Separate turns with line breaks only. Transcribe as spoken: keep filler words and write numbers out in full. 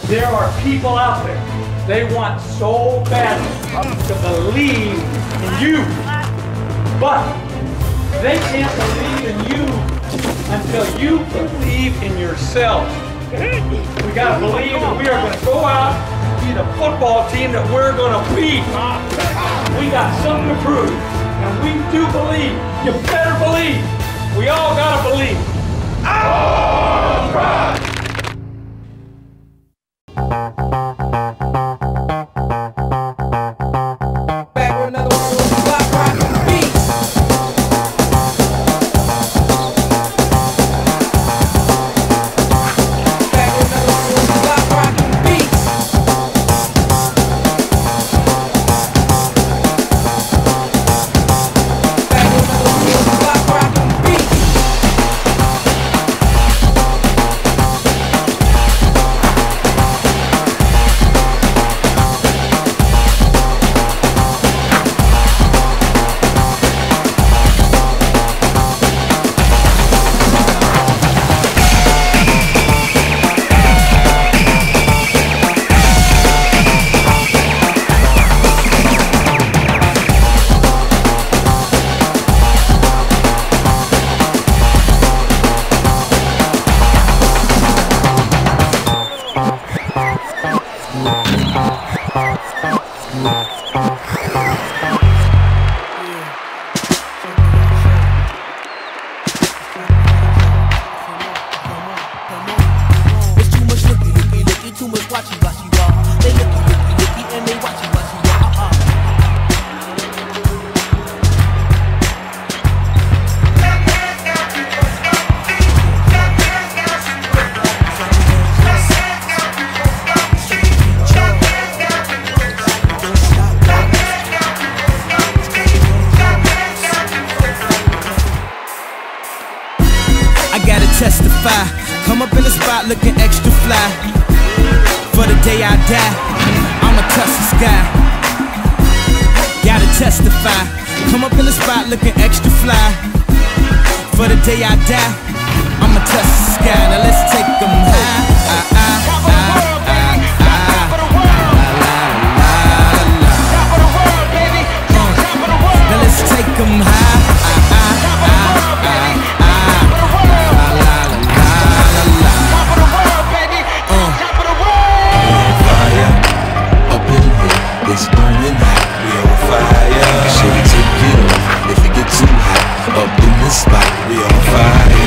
There are people out there, they want so bad to believe in you, but they can't believe in you until you believe in yourself. We gotta believe that we are gonna go out and be the football team that we're gonna be. We got something to prove, and we do believe. You better believe. We all gotta believe. All right.
Testify, come up in the spot looking extra fly. For the day I die, I'ma touch the sky. Gotta testify, come up in the spot looking extra fly. For the day I die, I'ma touch the sky. Now let's take them high. Ah, ah, ah, ah, ah. Now let's take them high. Ah, ah, ah, ah.
It's burning hot, we on fire. Should we take it off if it get too hot? Up in this spot, we on fire.